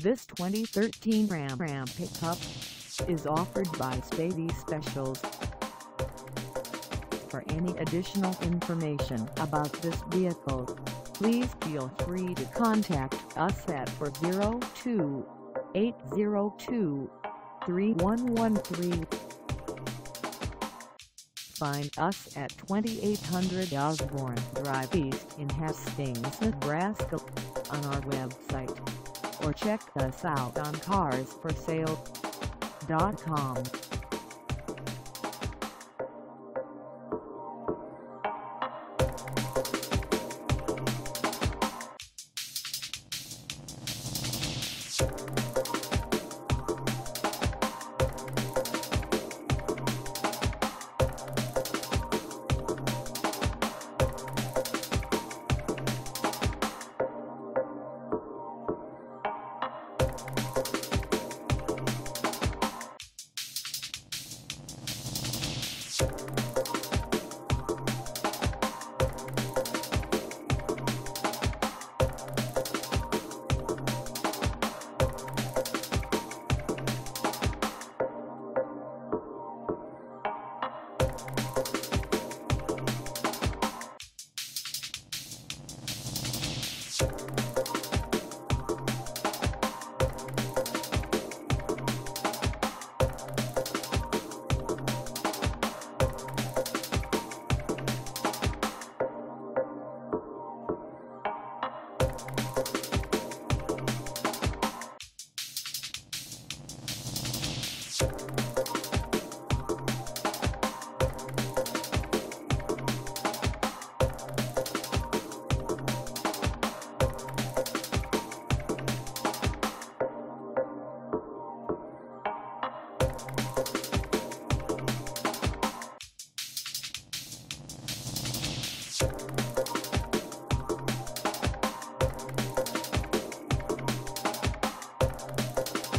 This 2013 Ram pickup is offered by Spady Specials. For any additional information about this vehicle, please feel free to contact us at 402-802-3113. Find us at 2800 Osborne Drive East in Hastings, Nebraska on our website, or check us out on carsforsale.com.